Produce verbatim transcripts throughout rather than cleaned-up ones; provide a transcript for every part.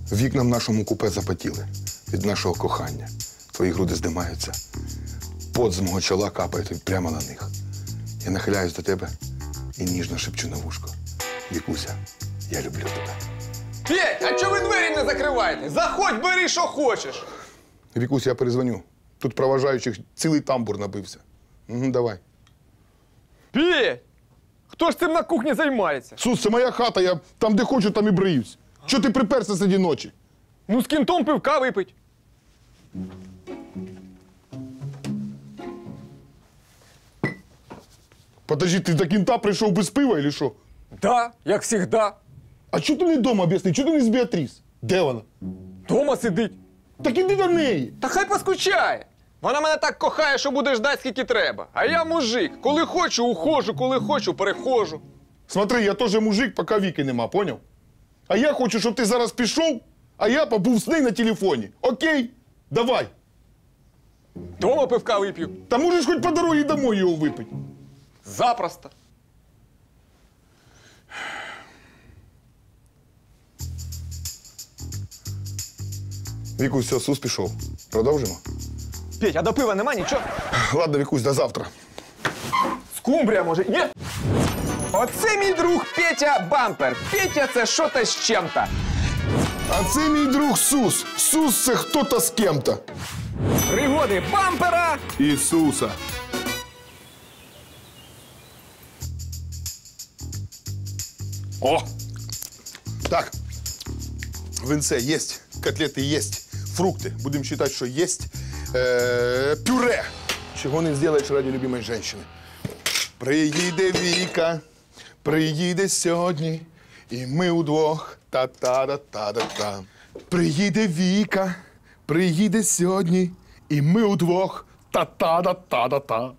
Вікна в нашому купе запотіли від нашого кохання. Твої груди здимаються. Пот з мого чола капає прямо на них. Я нахиляюсь до тебе і ніжно шепчу на вушко. Вікуся, я люблю тебе. Петь, а чого ви двері не закриваєте? Заходь, бери, що хочеш. Вікуся, я перезвоню. Тут проважаючих цілий тамбур набився. Угу, давай. Петь! Хто ж цим на кухні займається? Сус, це моя хата, я там, де хочу, там і бриюсь. Чого ти приперся серед ночі? Ну, з кінтом пивка випить. Подожди, ти до кінта прийшов без пива, чи що? Да, як завжди. А чого ти не вдома, об'ясни? Чого ти не з Біатріс? Де вона? Дома сидить. Так іди до неї. Та хай поскучає. Вона мене так кохає, що буде ждати, скільки треба. А я мужик. Коли хочу, ухожу, коли хочу, перехожу. Смотри, я теж мужик, поки Віки нема, поняв? А я хочу, щоб ти зараз пішов, а я побув з нею на телефоні. Окей? Давай. Дома пивка вип'ю. Та можеш хоч по дорозі домой його випити. Запросто. Вікусь, все, Сус пішов. Продовжимо? Петь, а до пива нема нічого? Ладно, Вікусь, до завтра. Скумбрія, може, є? Оце мій друг Петя Бампер. Петя – це що-то з чим-то. А це мій друг Сус. Сус – це хто-то з кем-то. Пригоди Бампера. Ісуса. О! Так. Винце есть, котлети есть, фрукти. Будемо вважати, що есть. Е, пюре. Чого не зробиш ради любимої жінки. Приїде Віка, приїде сьогодні, і ми удвох та-та-та-та-та-та. Приїде Віка, приїде сьогодні, і ми удвох та-та-та-та-та-та.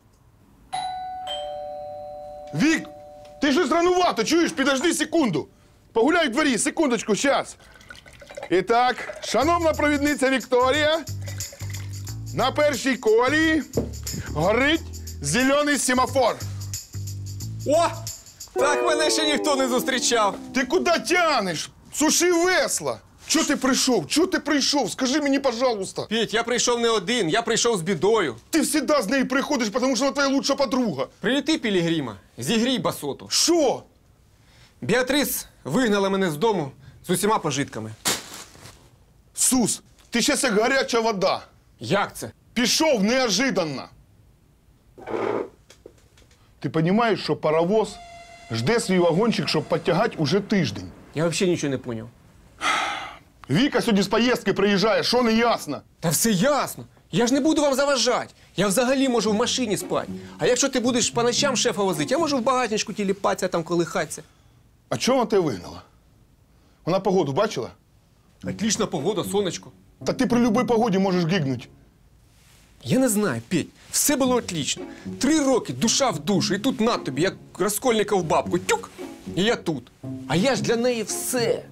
Вік, ти щось ранувато, чуєш? Підожди секунду. Погуляй в дворі, секундочку, щас. І так, шановна провідниця Вікторія, на першій колії горить зелений семафор. О! Так мене ще ніхто не зустрічав. Ти куди тянеш? Суши весла. Чого ти прийшов? Чого ти прийшов? Скажи мені, пожалуйста. Петь, я прийшов не один, я прийшов з бідою. Ти завжди з нею приходиш, тому що вона твоя лучша подруга. Приліти, Пілігрима, зігрій басоту. Що? Біатрис вигнала мене з дому з усіма пожитками. Сус, ти щас як гаряча вода. Як це? Пішов неожиданно. Ти розумієш, що паровоз жде свій вагончик, щоб підтягати уже тиждень. Я взагалі нічого не зрозумів. Віка сьогодні з поїздки приїжджає, що не ясно? Та все ясно. Я ж не буду вам заважати. Я взагалі можу в машині спати. А якщо ти будеш по ночам шефа возити, я можу в багатничку тіліпатися, там колихатися. А чого вона тебе вигнала? Вона погоду бачила? Отлічна погода, сонечко. Та ти при будь-якій погоді можеш гигнути. Я не знаю, Петь, все було отлично. Три роки душа в душу, і тут на тобі, як Раскольников в бабку. Тюк! І я тут. А я ж для неї все.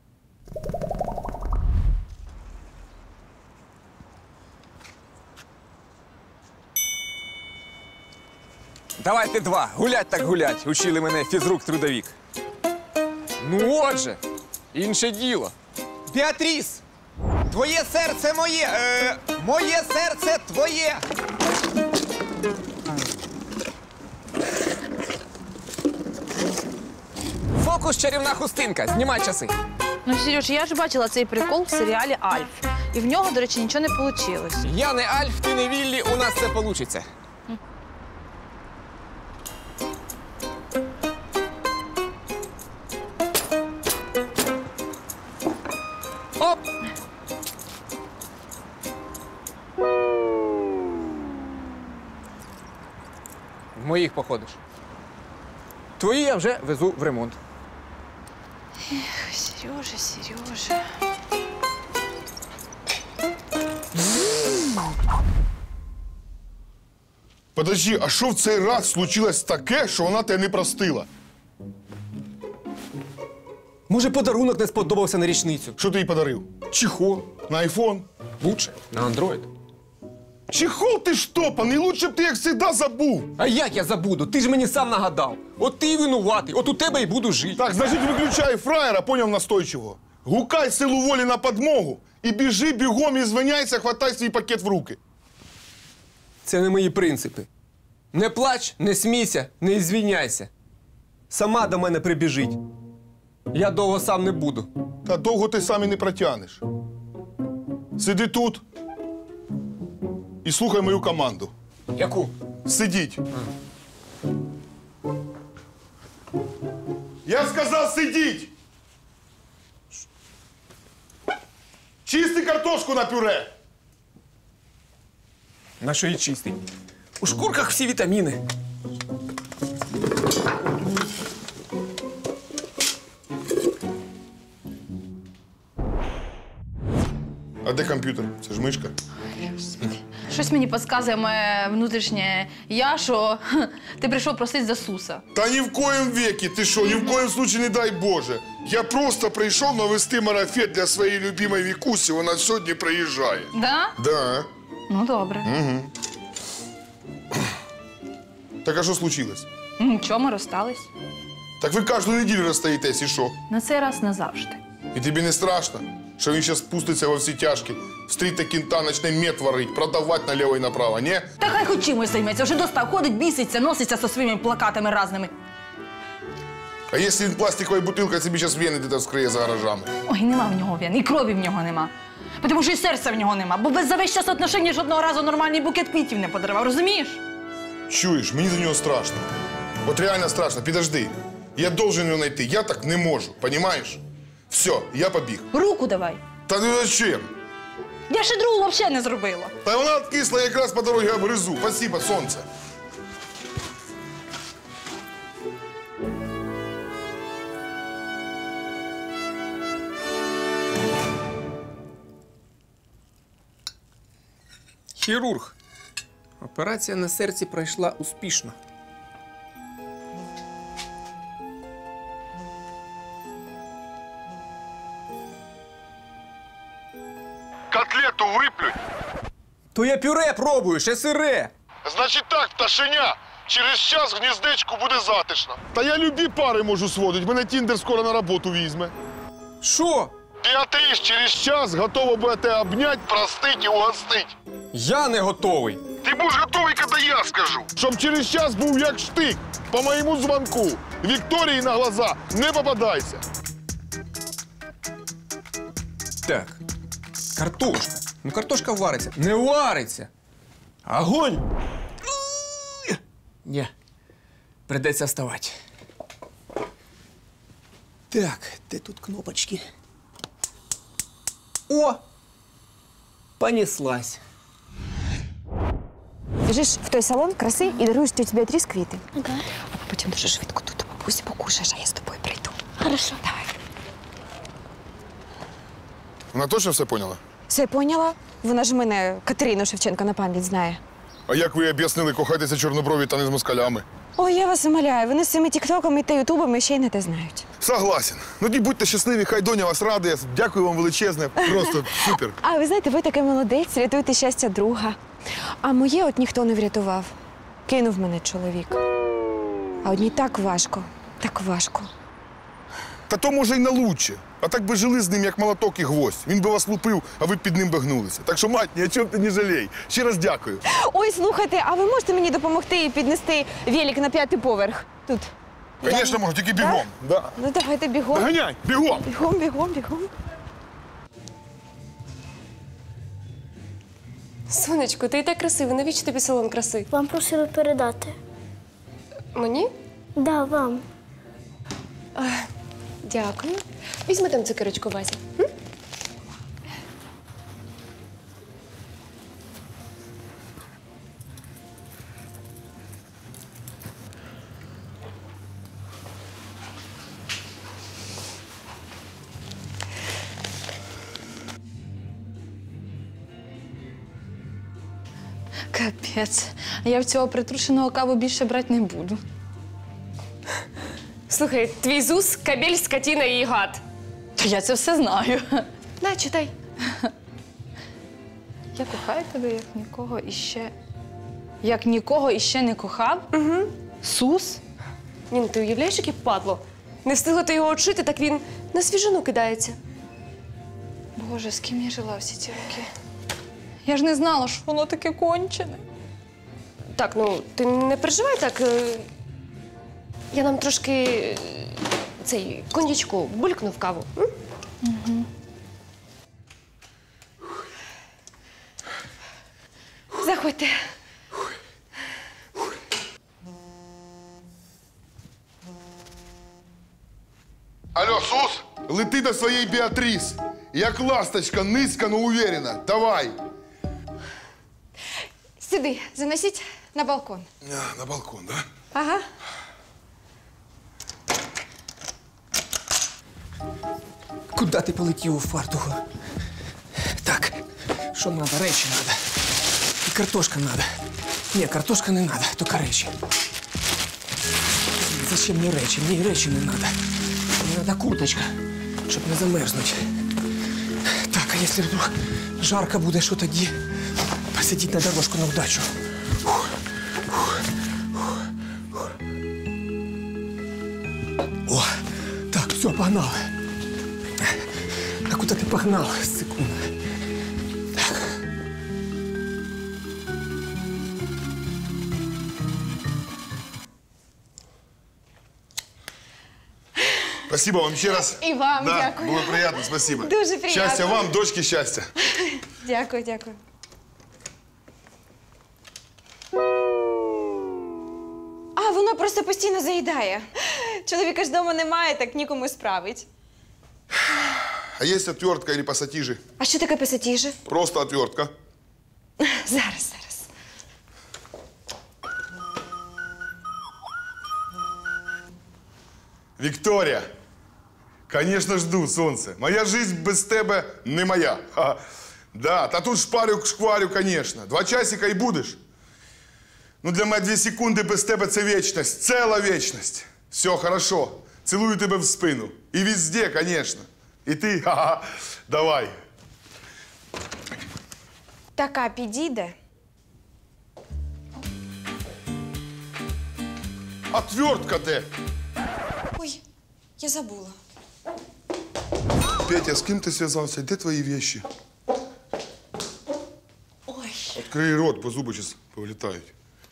Давайте два. Гулять так гулять. Учили мене фізрук-трудовік. Ну отже, інше діло. Біатріс! Твоє серце моє! Е, моє серце твоє! Фокус чарівна хустинка. Знімай часи. Ну, Сереж, я ж бачила цей прикол в серіалі «Альф». І в нього, до речі, нічого не вийшло. Я не Альф, ти не Віллі, у нас це получиться. Оп! В моїх походиш. Твої я вже везу в ремонт. Ех, Сережа, Сережа. Подожди, а що в цей раз случилось таке, що вона тебе не простила? Може, подарунок не сподобався на річницю? Що ти їй подарив? Чехол. На айфон? Лучше. На андроїд. Чехол ти штопаний, лучше б ти, як завжди, забув. А як я забуду? Ти ж мені сам нагадав. От ти і винуватий, от у тебе і буду жити. Так, значить, виключай фраєра, поняв настойчиво. Гукай силу волі на подмогу і біжи бігом і звиняйся, хватай свій пакет в руки. Це не мої принципи. Не плач, не смійся, не звільняйся. Сама до мене прибіжить. Я довго сам не буду. Та довго ти сам і не протягнеш. Сиди тут і слухай мою команду. Яку? Сидіть. Я сказав сидіть! Чисти картошку на пюре! На що її чистий? У шкурках всі вітаміни. А де комп'ютер? Це ж мишка. Щось мені підказує моє внутрішнє я, що хм, ти прийшов просити за Суса. Та ні в коєм векі, ти що, ні в коєм случаї не дай Боже. Я просто прийшов навести марафет для своєї любимої Вікусі, вона сьогодні приїжджає. Да? Да. Ну, добре. Так а що случилось? Нічого, ми розстались. Так ви кожну неділю розстаєтесь, і що? На цей раз назавжди. І тобі не страшно, що він зараз спуститься во всі тяжкі, встріте кінта, почне мед варить, продавати наліво і направо, ні? Та хай хоч чимось займеться, вже достав, ходить, біситься, носиться зі своїми плакатами разними. А якщо він пластиковою бутилкою собі зараз вени де-то вскриє за гаражами? Ой, нема в нього вен, і крові в нього нема. Тому що і серця в нього нема, бо без за весь час отношення жодного разу нормальний букет квітів не подарував, розумієш? Чуєш, мені за нього страшно. От реально страшно, підожди. Я должен його знайти, я так не можу, понімаєш? Все, я побіг. Руку давай. Та ну зачем? Я ще другу взагалі не зробила. Та вона откисла якраз по дорозі обгризу. Спасибо, сонце. Хірург. Операція на серці пройшла успішно. Котлету виплюнь. То я пюре пробую, ще сире. Значить так, пташеня. Через час в гніздечку буде затишно. Та я любі пари можу сводити. Мене Тіндер скоро на роботу візьме. Що? Біатріс через час готова буде тебе обнять, простить і угостить. Я не готовий. Ти будеш готовий, коли я скажу. Щоб через час був як штик. По моєму дзвонку. Вікторії на глаза не попадайся. Так, картошка. Ну, картошка вариться. Не вариться. Огонь! Ні, придеться вставати. Так, де тут кнопочки? О! Понеслась. Біжиш в той салон краси і даруєш тьоті Біатріс квіти. Ага. А потім дуже швидко тут у бабусі покушаєш, а я з тобою прийду. Хорошо. Давай. Вона точно все поняла? Все поняла? Вона ж мене Катерину Шевченко на пам'ять знає. А як ви об'яснили, кохайтеся чорноброві та не з москалями? Ой, я вас умоляю, вони з цими тіктоками та ютубами ще й не те знають. Согласен. Ну, ді будьте щасливі, хай доня вас радує. Дякую вам величезне. Просто супер. А ви знаєте, ви такий молодець, рятуєте щастя друга. А моє от ніхто не врятував. Кинув мене чоловік. А одній так важко, так важко. Та то, може, й на лучше. А так би жили з ним, як молоток і гвоздь. Він би вас лупив, а ви б під ним би гнулися. Так що, мать, ні о чому ти не жалій. Ще раз дякую. Ой, слухайте, а ви можете мені допомогти і піднести велик на п'ятий поверх? Тут. Звісно, можу, тільки бігом. Да. Ну давайте бігом. Доганяй, бігом. Бігом, бігом, бігом. Сонечко, ти і так красива. Навіщо тобі салон краси? Вам просили передати. Мені? Да, вам. Дякую. Візьми там цукерочку, Вася. М? Капець. Я в цього притрушеного каву більше брати не буду. Слухай, твій зус – кабель, скотина і гад. Та я це все знаю. На, читай. Я кохаю тебе, як нікого іще. Як нікого іще не кохав? Угу. Сус? Ні, ну ти уявляєш, яке падло? Не встигла ти його очити, так він на свіжину кидається. Боже, з ким я жила всі ці роки? Я ж не знала, що воно таке кончене. Так, ну, ти не переживай так. е, Я нам трошки е, цей коньячку булькну в каву. М? Заходьте. Алло, Сус, лети до своєї Біатріс. Як ласточка, низько, но уверенно. Давай. Сюди, заносіть на балкон. А, на балкон, да? Ага. Куди ти полетів у фартуху? Так, що треба? Речі треба. І картошка треба. Ні, картошка не треба, тільки речі. Зачем мені речі? Мені речі не треба. Мені треба курточка, щоб не замерзнути. Так, а якщо вдруг жарко буде, що тоді? Посидіть на дорожку на удачу. Фух, фух, фух, фух. О, так, все, погнали. А куда ты погнал? Секунду. Так. Спасибо вам ще раз. І вам Да, дякую. було приємно, спасибо. Дуже приємно. Щастя вам, дочки, щастя. Дякую, дякую. А, воно просто постійно заїдає. Чоловіка ж вдома немає, так нікому справить. А є отвертка или пасатижи? А що таке пасатіжі? Просто отвертка. Зараз, зараз. Вікторія, конечно, жду, сонце. Моя жизнь без тебе не моя. Ха. Да, та тут шпарю, шкварю, конечно. Два часика і будеш. Ну, для мене дві секунди без тебе це вічність. Ціла вічність. Все, хорошо. Цілую тебе в спину. І везде, конечно. І ти, ха-ха, давай. Така підійде. Отвертка де? Ой, я забула. Петя, з ким ти зв'язався? Де твої вещи? Ой. Открий рот, бо зуби зараз повилітають.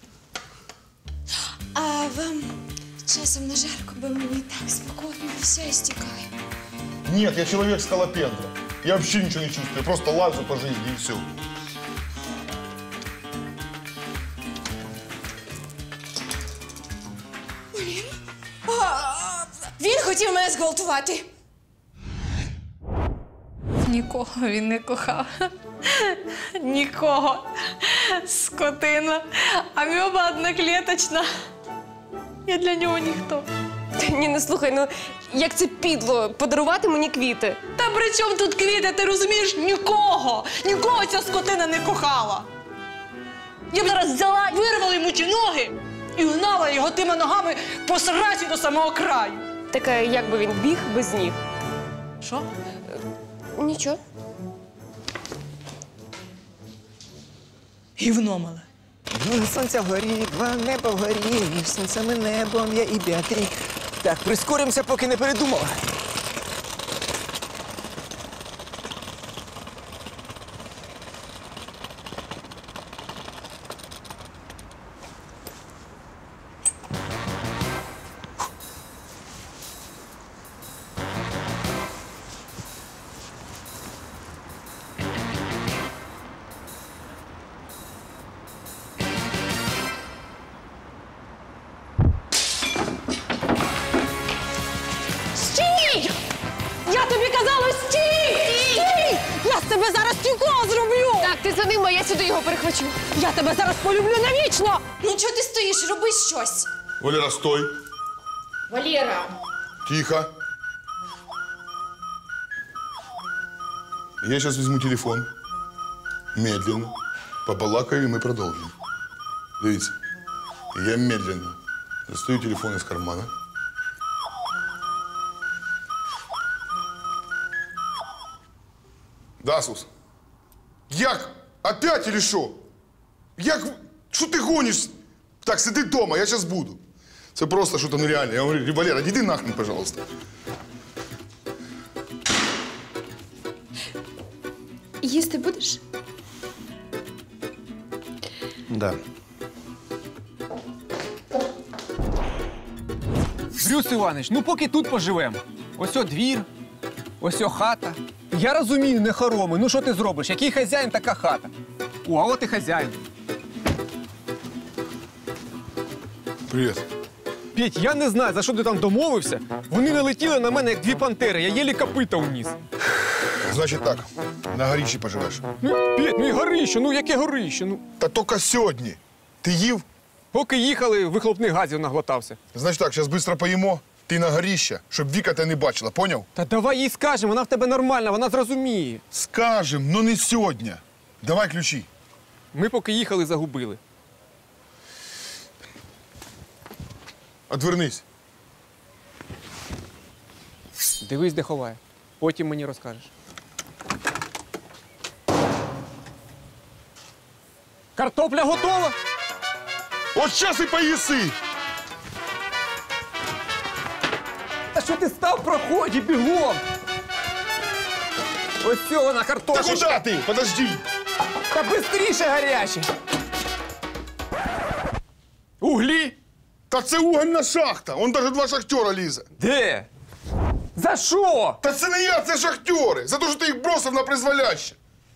А вам часом не жарко, бо мені так спокійно все стікає. Нет, я человек скалопендра. Я вообще ничего не чувствую, просто лазу по жизни и все. Він хотів мене зґвалтувати. Нікого він не кохав. Нікого. Скотина. Амеба одноклеточна. Я для нього ніхто. Та ні, ну слухай, ну як це підло подарувати мені квіти? Та при чому тут квіти, ти розумієш? Нікого! Нікого ця скотина не кохала. Я б зараз взяла, вирвала йому ті ноги і гнала його тими ногами по сраці до самого краю. Так, а як би він біг без ніг? Що? Нічого. Гівно мале. Два сонця вгорі, два неба вгорі, між сонцем і небом я і Біатрі. Так, прискоримося, поки не передумала. Стій! Я тобі казала, стій! Стій! Я з тебе зараз стікло зроблю! Так, ти за ним, а я сюди його перехвачу. Я тебе зараз полюблю навічно! Ну чого ти стоїш? Роби щось. Валера, стой. Валера. Тихо. Я сейчас возьму телефон. Медленно. Побалакаю, и мы продолжим. Дивіться. Я медленно достаю телефон из кармана. Да, Сус? Як? Опять или що? Як? Що ти гониш? Так, сиди дома, я сейчас буду. Це просто що-то нереальне. Я говорю, Валера, іди нахрен, пожалуйста. Їсти будеш? Да. Брюс Іванович, ну поки тут поживемо. Ось о двір, ось о хата. Я розумію, не хороми. Ну що ти зробиш? Який хазяїн, така хата. О, а от і хазяїн. Привіт. Петь, я не знаю, за що ти там домовився. Вони налетіли на мене, як дві пантери. Я єлі копита вніс. Значить так, на горіші поживеш. Ну, Петь, ну і горище, ну яке горище? Ну, Та тільки сьогодні. Ти їв? поки їхали, вихлопних газів наглотався. Значить так, зараз швидко поїмо, ти на горіще, щоб Віка тебе не бачила, поняв? Та давай їй скажемо, вона в тебе нормальна, вона зрозуміє. Скажем, ну не сьогодні. Давай ключі. Ми поки їхали, загубили. Отвернись. Дивись, де ховає. Потім мені розкажеш. Картопля готова? От щас і поїси. Та що ти став в проході, бігом? Ось цього на Та картошечка. куди ти? Подожди. Та бистріше гаряче. Углі? Та це угольна шахта. Он навіть два шахтера лізе. Де? За що? Та це не я, це шахтери. За те, що ти їх бросив на призволяще.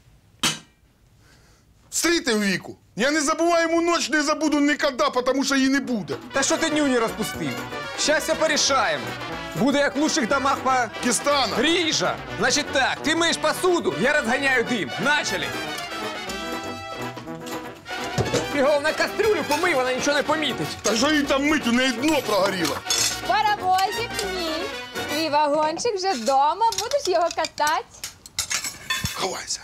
Встрійте Віку. Я не забуваємо ніч, не забуду ніколи, тому що її не буде. Та що ти нюні розпустив? Щас все порішаємо. Буде як в лучших домах по... Кістана. Гріша! Значить так, ти миєш посуду, я розганяю дим. Начали! Бігом на кастрюлю помий, вона нічого не помітить. Та що їй там мить, у неї дно прогоріло. Паровозик мій. Твій вагончик вже вдома, будеш його катати. Ховайся.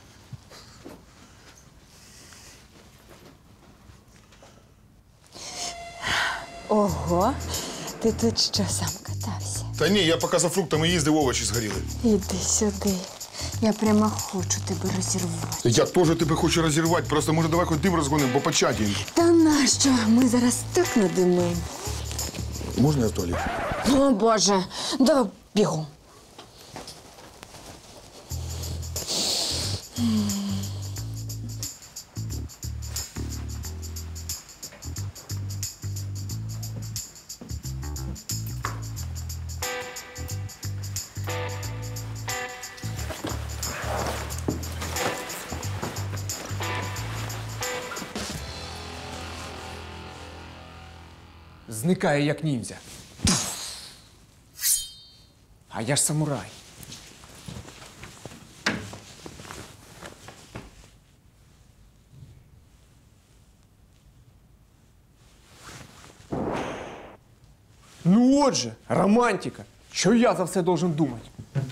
Ого, ти тут що, сам катався? Та ні, я поки за фруктами їздив, овочі згоріли. Іди сюди. Я прямо хочу тебе розірвати. Я теж тебе хочу розірвати, просто може давай хоч дим розгонимо, бо початіємо. Та нащо? Ми зараз так надимимо. Можна я в туалет? О, Боже, давай бігом. Зникає, як ніндзя. А я ж самурай. Ну отже, романтика. Що я за все должен думати?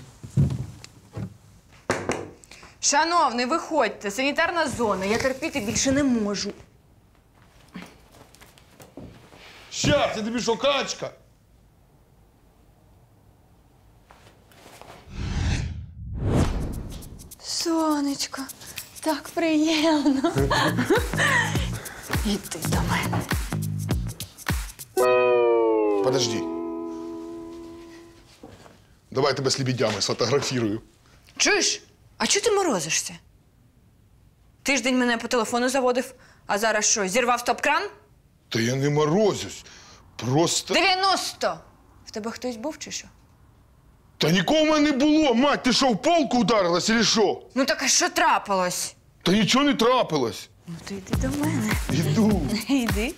Шановний, виходьте, санітарна зона. Я терпіти більше не можу. Щас, я тобі що, качка? Сонечко, так приємно. Іди до мене. Подожди. Давай я тебе з лебедями сфотографірую. Чуєш? А чого ти морозишся? Тиждень мене по телефону заводив, а зараз що, зірвав стоп-кран? Та я не морозюсь. Просто. дев'яносто! В тебе хтось був чи що? Та нікого в мене не було, мать, ти що, в полку ударилась, чи що? Ну так а що трапилось? Та нічого не трапилось. Ну то йди до мене. Іду, Йди.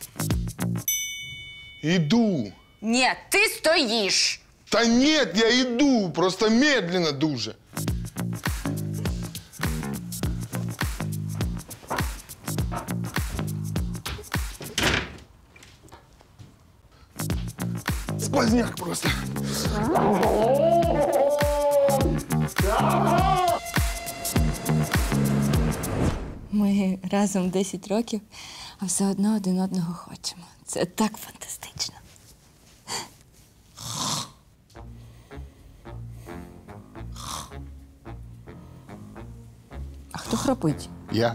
іду. Ні, ти стоїш. Та ні, я іду, просто медленно дуже. Сквозняк просто. Ми разом десять років, а все одно один одного хочемо. Це так фантастично. А хто храпить? Я.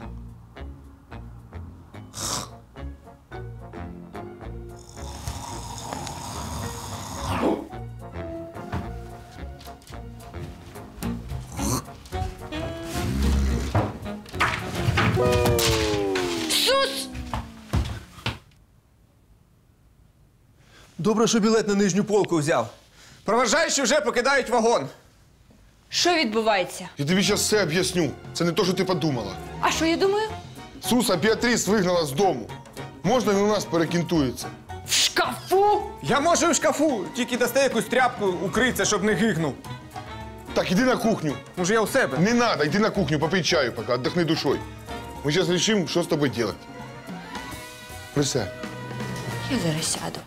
Добре, що білет на нижню полку взяв. Проважаючі вже покидають вагон. Що відбувається? Я тобі зараз все об'ясню. Це не те, що ти подумала. А що я думаю? Суса Біатріс вигнала з дому. Можна він у нас перекінтується? В шкафу? Я можу в шкафу, тільки дасте якусь тряпку укритися, щоб не гигнув. Так, іди на кухню. Може, я у себе? Не надо, иди на кухню, попей чаю пока, отдохни душой. Мы сейчас решим, что с тобой делать. Присядь. Я зараз сяду.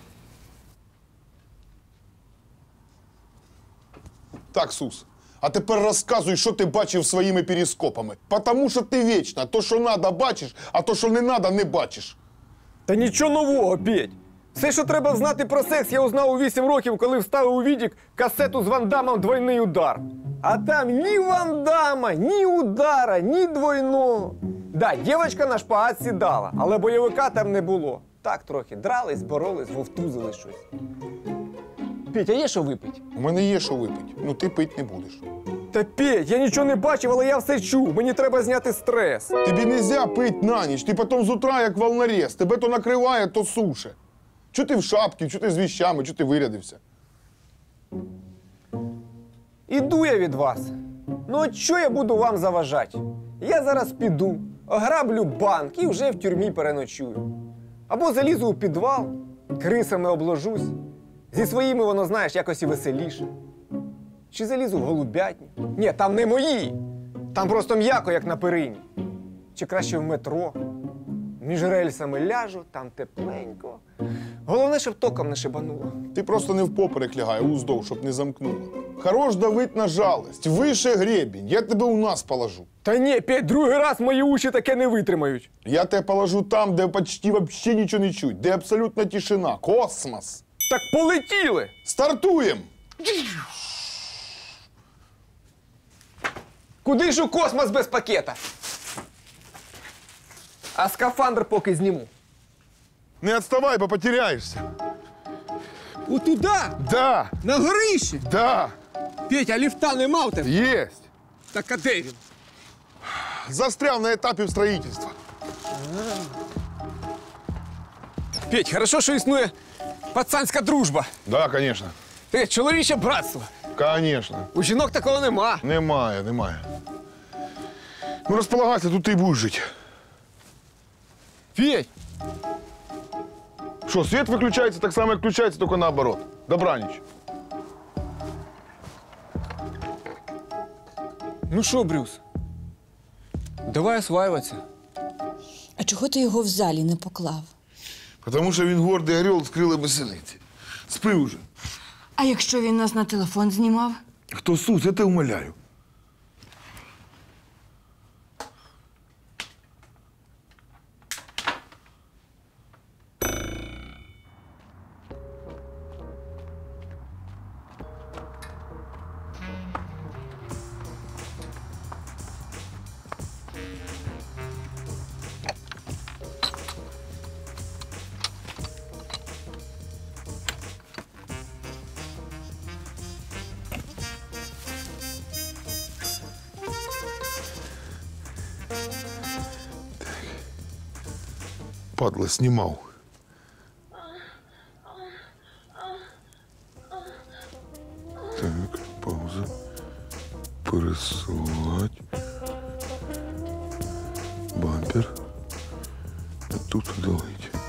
Так, Сус, а тепер розказуй, що ти бачив своїми перископами. Потому що ти вічно то, що надо, бачиш, а то, що не надо, не бачиш. Та нічого нового, Петь. Все, що треба знати про секс, я узнав у вісім років, коли вставив у відік касету з Ван Дамом «Двойний удар». А там ні Ван Дама, ні удара, ні двойного. Да, дівчинка на шпагат сідала, але бойовика там не було. Так трохи дрались, боролись, вовтузили щось. Петь, а є що випить? У мене є що випити, ну ти пити не будеш. Та Петь, я нічого не бачив, але я все чув. Мені треба зняти стрес. Тобі нельзя пити на ніч, ти потім з утра як волнорез, тебе то накриває, то суше. Чого ти в шапці, чого ти з віщами, чого ти вирядився? Іду я від вас. Ну от що я буду вам заважати? Я зараз піду, ограблю банк і вже в тюрмі переночую. Або залізу у підвал, крисами обложусь. Зі своїми, воно, знаєш, якось і веселіше. Чи залізу в голубятню? Ні, там не мої. Там просто м'яко, як на перині. Чи краще в метро. Між рельсами ляжу, там тепленько. Головне, щоб током не шибануло. Ти просто не впоперек лягай, а уздовж, щоб не замкнуло. Хорош давить на жалость, вище гребінь, я тебе у нас положу. Та ні, Петь, другий раз мої уші таке не витримають. Я тебе положу там, де почти вообще нічого не чуть, де абсолютна тишина, космос. Так полетіли! Стартуємо! Куди ж у космос без пакета? А скафандр поки зніму. Не відставай, бо потеряєшся. Отуда? Да, На горищі? да, Петя, а ліфта нема у тебе? єсть. Так а де він? Застряв на етапі строїтельства. Петь, хорошо, що існує пацанська дружба. Да, конечно. Те, чоловіче братство. Конечно. У жінок такого нема. Немає, немає. Ну, розполагайся, тут ти й будеш жити. Петь, Що, світ виключається так само, як включається, тільки наоборот. Добраніч. ну що, Брюс? Давай осваюватися. А чого ти його в залі не поклав? Тому що він гордий орел з крилами синиці. Спи уже. А якщо він нас на телефон знімав? Хто Сус, я тебе умоляю. Падла, знімав. Так, пауза. Пересилать. Бампер. А тут удалить.